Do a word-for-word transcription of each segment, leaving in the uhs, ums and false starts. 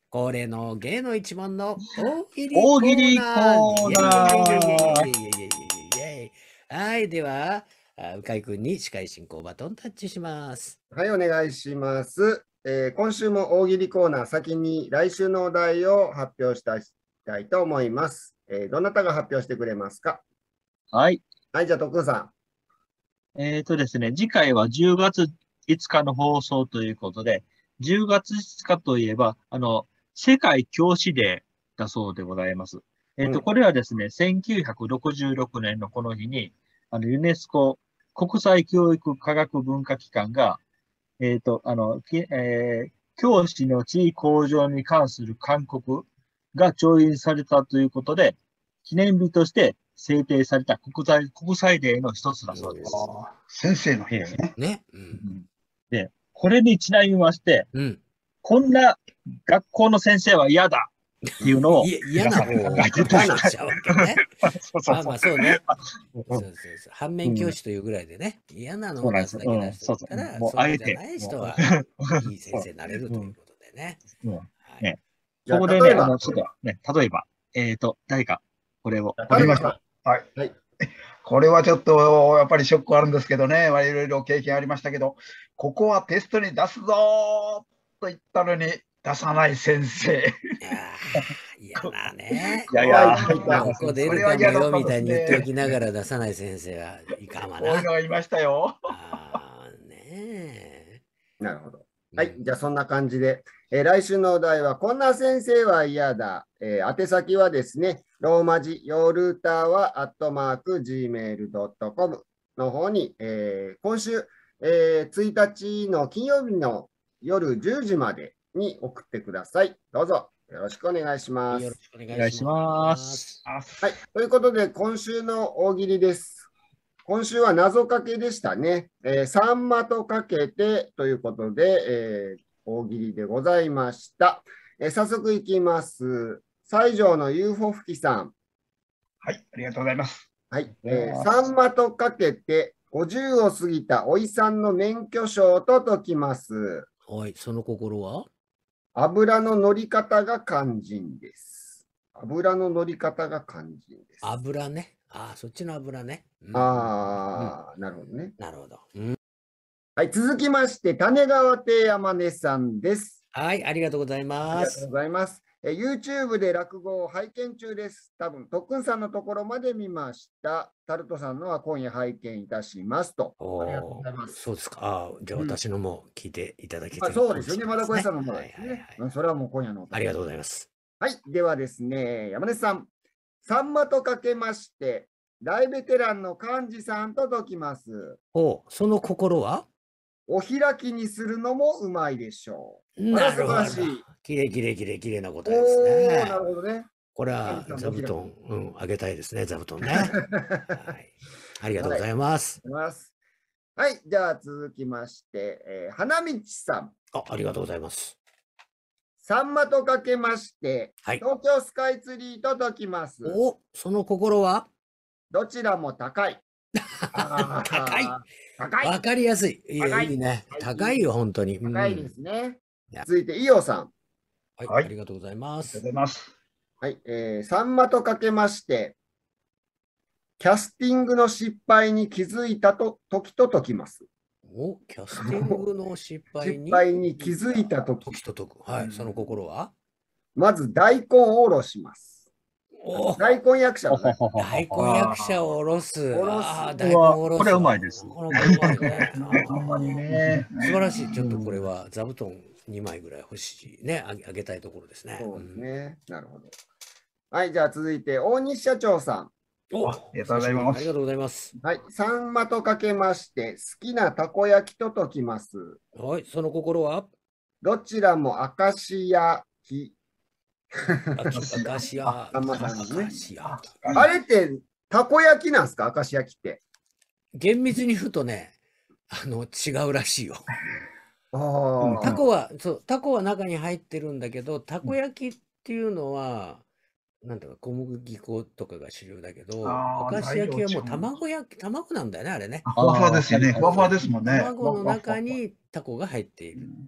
恒例の芸の一問の大喜利大喜利コーナー。 コーナーイエイイエイイエイイエイイエイイエイイエイイエイイエイ。はい、では、あ鵜飼君に司会進行バトンタッチします。 はい、お願いします。えー今週も大喜利コーナー、先に来週のお題を発表したいしたいと思います。えーどなたが発表してくれますか？ はい。 はい、じゃあ、徳さえっとですね、次回はじゅうがついつかの放送ということで、じゅうがついつかといえば、あの、世界教師デーだそうでございます。えっと、 うんこれはですね、せんきゅうひゃくろくじゅうろくねんのこの日に、あの、ユネスコ国際教育科学文化機関が、えっと、あの、きえー教師の地位向上に関する勧告が調印されたということで、記念日として制定された国際、国際デーの一つだそうです。 ああ、先生の日ですね。 ね。う。 うんんで、これにちなみまして、 うん。 こんな学校の先生は嫌だっていうのをい嫌な方を考えちゃうわけね。 そうそうそうまあまあそうね。 うんそうそうそう。反面教師というぐらいでね、嫌なのを出すだけ出してそうたら、 なんですうんそうそうもうそうじゃあえてない人はもいい先生になれるということでね。 うんはいねじゃあそこでね、 例えばあの、ちょっとね、例えば、えっと、誰か、これを。 ん。 わかりました。はい。 はい。 これはちょっとやっぱりショックあるんですけどね、まあいろいろ経験ありましたけど、ここはテストに出すぞーと言ったのに出さない先生。 いやー嫌なね。 いやいやはいここ出るかもよみたいに言っておきながら出さない先生はいかんわなこういうの。がいましたよ。 あーねなるほど。 ーはい、じゃあそんな感じで、えー来週のお題は、こんな先生は嫌だ。えー宛先はですね、ローマ字、ヨルタは、アットマーク、ジーメールドットコム の方に、えー今週、えーついたちの金曜日の夜じゅうじまでに送ってください。どうぞよろしくお願いします。 よろしくおお願願いしいしま。 ますす。 はい、ということで、今週の大喜利です。今週は謎かけでしたね。えー、サンマとかけてということで、えー大喜利でございました。えー早速いきます。西条の ユーフォ 吹きさん。 はい、ありがとうございます。 はい。えーサンマとかけてごじゅうを過ぎたおいさんの免許証と解きます。 はい、その心は油の乗り方が肝心です。油の乗り方が肝心です。 油ね。ああ、そっちの油ね。うんあー、なるほどね。 なるほど。うんはい、続きまして、種川亭山根さんです。 はい、ありがとうございあります。 がとうございます。え YouTube で落語を拝見中です。多分、特訓さんのところまで見ました。タルトさんのは今夜拝見いたしますと。 おありがとうございーます。 そうですか。ああ、じゃあうん私のも聞いていただけてまあ、 るそうですよね。まだかもしれない小屋さんのものはいはいはいですね。うんそれはもう今夜のお楽しみありがとうございます。 はい。ではですね、山根さん。さんまとかけまして、大ベテランの幹事さんと解きます。 おその心はお開きにするのもうまいでしょう。 なるほどあら素晴らしい。 きれいきれいきれいきれいな答おえですー、 ねな。るほどね。 これは神さん座布団、うん、あげたいですね、座布団ね。はい。ありがとうございます。 ます。はい、じゃあ続きまして、えー花道さん。 あ、ありがとうございます。 さんまとかけまして、 はい東京スカイツリーと解きます。 おその心はどちらも高い。あー高い高いわかりやすい。い高いいいいね。 はい高いよ、本当に。うん高いですねいや。 続いて、伊代さん。 はい、 はいありがとうございまありがとうすご。ざいます。 はい、えー、さんまとかけまして、キャスティングの失敗に気づいたと時と解きます。 おキャスティングの失敗に失敗に気づいた時時と解く。はい、その心はまず大根をおろします。 お大根役者のね大根役者を下ろす。 下ろすああ、 こ大根を下ろす。 これはうまいですなかなかうまいね。 ほんまにね。 素晴らしい。ちょっとこれは座布団にまいぐらい欲しいね。あげあげたいところですね。 そうですね。なるほど。はい、じゃあ続いて、大西社長さん。 うん。おありがとうございますありがとうございます。 はい、さんまとかけまして、好きなたこ焼きと解きます。 はい、その心はどちらも明石焼き。 あき明石家。 さんまさんですね明石家。 あれって、たこ焼きなんですか明石焼きって。 厳密に言うとね、あの、違うらしいよ。 あタコは、そう、タコは中に入ってるんだけど、たこ焼きっていうのは、なんていうか、小麦粉とかが主流だけど、 あー明石焼きはもう材料違う卵焼き、卵なんだよね、あれね。 ふわふわですよね。ふわふわですもんね。 卵の中にタコが入っている。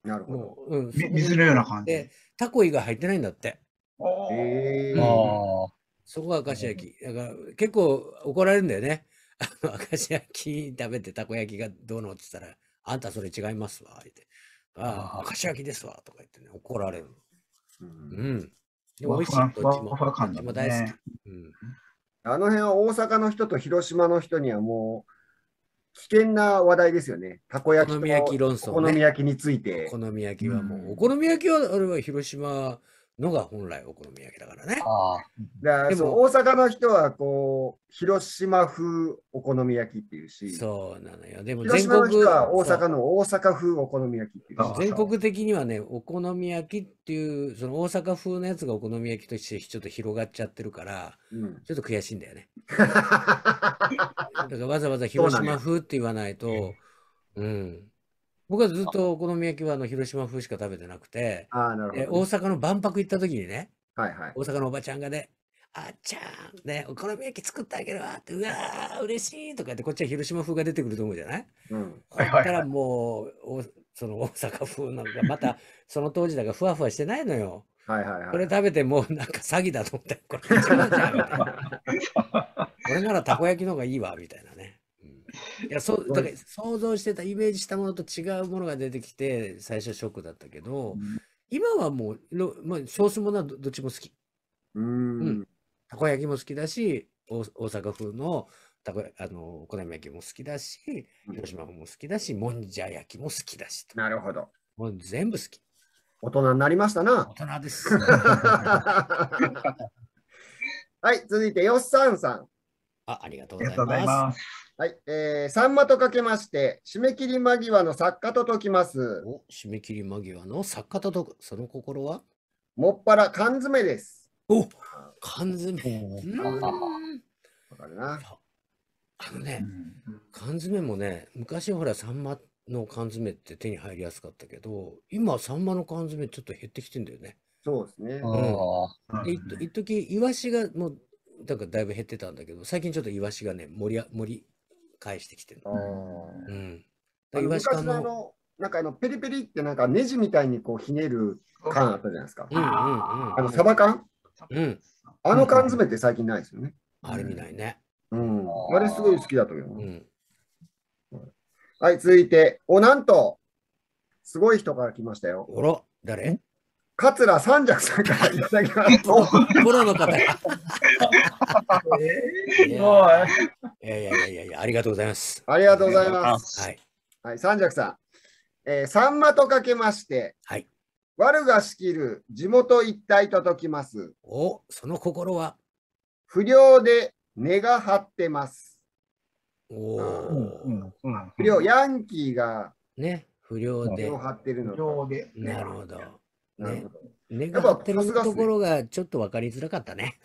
なるほど。 もう、うん、 み水のような感じ。 で、タコ以外入ってないんだって。 おーへうんああ。 そこが明石焼き。だから結構怒られるんだよね。あの明石焼き食べてたこ焼きがどうのって言ったら、あんたそれ違いますわ。言って。ああ、明石焼きですわ。とか言ってね、怒られるの。 ううんん。でふわも美味しい。 ふわふわどっちも。どっちふわ感じも大好きね。。 うん。 あの辺は大阪の人と広島の人にはもう危険な話題ですよね。たこお焼きと好み焼き論お争ね。 好み焼きについて。 お好み焼きはもう、 うんお好み焼きはあれは広島のが本来お好み焼きだからね。 ああ。 だからそうでも大阪の人はこう広島風お好み焼きっていうし、 そうなのよ。でも広全国、 島の人は大そう阪の大阪風お好み焼きっていうし。 そう全国的にはね、お好み焼きっていう、その大阪風のやつがお好み焼きとしてちょっと広がっちゃってるから、 うん、 ちょっと悔しいんだよね。だからわざわざ広島風って言わないと、うん。僕はずっとお好み焼きはあの広島風しか食べてなくて、 ああ、なるでほど、ね。 大阪の万博行った時にね、 はいはい。 大阪のおばちゃんがね、あっちゃん、ね、お好み焼き作ってあげるわって、うわー、嬉しいとか言って、こっちは広島風が出てくると思うじゃないうん、 ほったらもう、おその大阪風なんか、またその当時だからふわふわしてないのよ。 はいはいはい。 これ食べてもうなんか詐欺だと思って、これ違うじゃんみたいな。これならたこ焼きの方がいいわ、みたいなね。うん、いや、そう、だから想像してた、イメージしたものと違うものが出てきて、最初ショックだったけど、今はもう、ろまあ、ソースものはどどっちも好き。 うーん。 たこ焼きも好きだし、大大阪風のたこあのお好み焼きも好きだし、広島風も好きだし、もんじゃ焼きも好きだしと。 なるほど。 もう全部好き。 大人になりましたな大。人です。 はい、続いて、よっさんさん。 あ、ありがとうありございがとうございまます。 はい、えー、さんまとかけまして、締め切り間際の作家と解きますす。。お、締め切り間際の作家と解く、その心はもっぱら缶詰です。 お、缶詰。 おうーんわかるな。 あのね、 うん缶詰もね、昔はほら、サンマの缶詰って手に入りやすかったけど、今、サンマの缶詰ちょっと減ってきてんだよね。 そうですね。 ああ。 で、いっと一時イワシがもう、なんかだいぶ減ってたんだけど、最近ちょっとイワシがね、盛りあ盛り返してきてるあの。 ーうん。 あのイワシ缶昔のあの、 の、なんかあの、ペリペリってなんかネジみたいにこうひねる缶あったじゃないですか。 うんうんうんあの、サバ缶うん。 あの缶詰って最近ないですよね。 あれ見ないね。 うん。あれすごい好きだったけどな。 うん。 はい、続いて、お、なんと、すごい人から来ましたよ。 おら、誰桂三尺さんからいただきます。 プロプロの方が。いすやごい。 いやいやいやいや、ありがとうございます。 ありがとうございます。 はい。 はい、三尺さん。えー、さんまとかけまして、 はい。 我が仕切る地元一帯と解きます。 お、その心は不良で根が張ってます。 おうんー。 うん不良、ヤンキーがね、不良で根を。張ってるのと。 量で。 なるほど。ねなるほ、ど。 根が張ってるやっぱさすがっすねところがちょっと分かりづらかったね。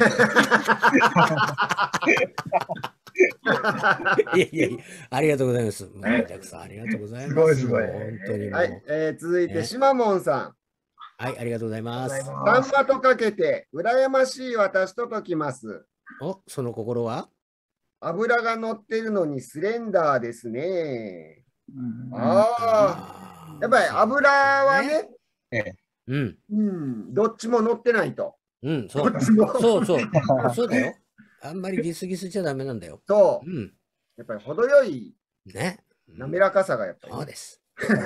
いやいやいや、ありがとうございます。もうジャックさん、ありがとうございます。 すごいすごいもう本当にもう。 はい、えー続いて、しまもんさはい、ありがとうございます。 ん。さんまとかけて、羨ましい私と解きます。 お、その心は油が乗ってるのにスレンダーですね。 うんああ、やっぱり油はね、 うん、 うん、どっちも乗ってないと。 うん、そう。 どっちも。 そうそう。そうだよ。あんまりギスギスちゃダメなんだよ。 そうう。 ん。 やっぱり程よいね。 滑らかさがやっぱりね、 そうです。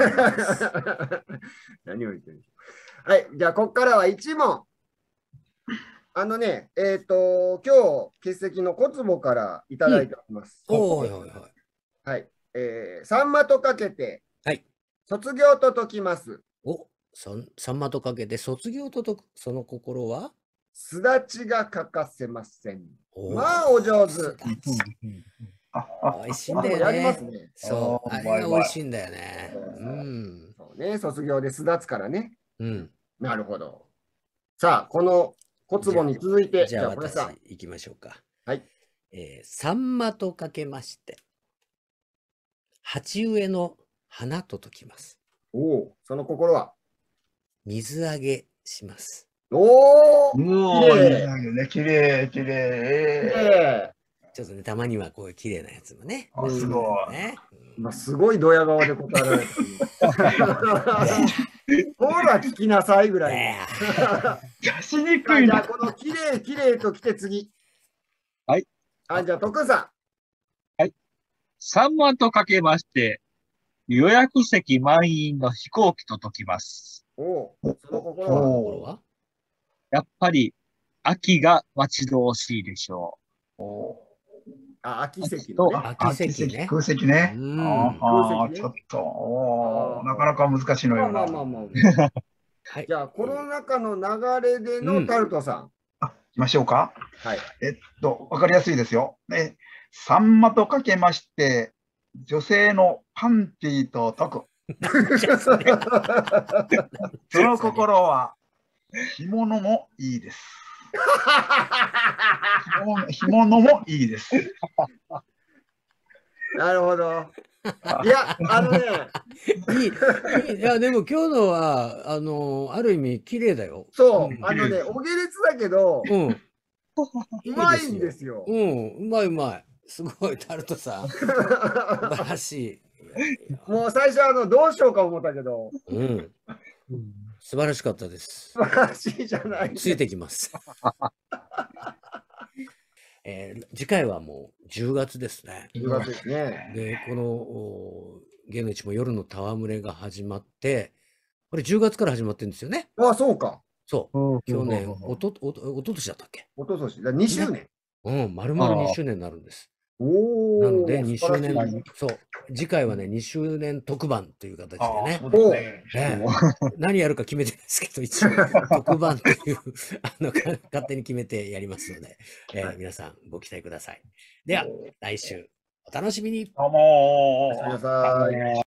何を言ってるんでしょう。はい、じゃあ、ここからはいち問。あのね、えっ、と、今日、欠席の小坪からいただいております。 おーいおいおい。 はい。えー、さんまとかけて、 はい。 卒業と解きます。 お、そんさんまとかけて卒業と解く、その心はすだちが欠かせません。 おーまあ、お上手。 すだちああ美味しいんだよやりますね。 ね。 そう。 あーあれが美味しいんだよね。 ううんん。 そうね、卒業で巣立つからね。 うん。 なるほど。さあ、この小坪に続いて、 じゃあ私これさん。 行きましょうか。 はい。 えー、さんまとかけまして、鉢植えの花と解きます。 おお、その心は。 水揚げします。 おお、 うお綺麗ー、ね、きれい、きれい。 綺麗。 ちょっとね、たまにはこういう綺麗なやつもね。 あすごい。 ね。 まあ、すごいドヤ顔で答えられた。ほら、聞きなさいぐらい。 ね出しにくいな。 じゃあ、この綺麗綺麗ときて次。 はい。 あ、じゃあ、徳ささんまとかけまして、予約席満員の飛行機と解きます。 ん。おう、その心は。 ところおはやっぱり、秋が待ち遠しいでしょーおあ、秋席のね。 ー。 秋席ね空席ね。 うんああ、 空席ねちょっと、おあーーなかなか難しいのまあよな。 まあまあまあ。 はい。 じゃあ、この中の流れでのタルトさん。 あ、行きましょうか。 はい。 えっと、わかりやすいですよ。ね、さんまとかけまして、女性のパンティと解く。その心は、干物もいいです。干物干物もいいです。 なるほど。いや、あのね、 いい、いい、いや、でも今日のは、あの、ある意味綺麗だよ。 そう、 んあのね、お下劣だけど、 うん。 うまいんですよ。 うん、うまいうまい。すごい、タルトさん。素晴らしい。いやいやもう最初、あの、どうしようか思ったけど、 うん。素晴らしかったです。 素晴らしいじゃない。 ついてきます。えー次回はもうじゅうがつですね。 じゅうがつですね。 で、このお芸の市も夜の戯れが始まって、これじゅうがつから始まってるんですよね。 あ、そうか。 そう。 う。 去年、おと、おと、おととしだったっけ？ おととし。だにしゅうねん。 うん、丸々にしゅうねんになるんです。 おお。 なので、にしゅうねん素晴らしい、 そう、次回はね、にしゅうねん特番という形でねああ、そ、うですね。 ええ何やるか決めてないですけど、一応、特番という、あの、か勝手に決めてやりますので、えー皆さんご期待ください。では、来週、お楽しみに。 どうもーおやすみなさい。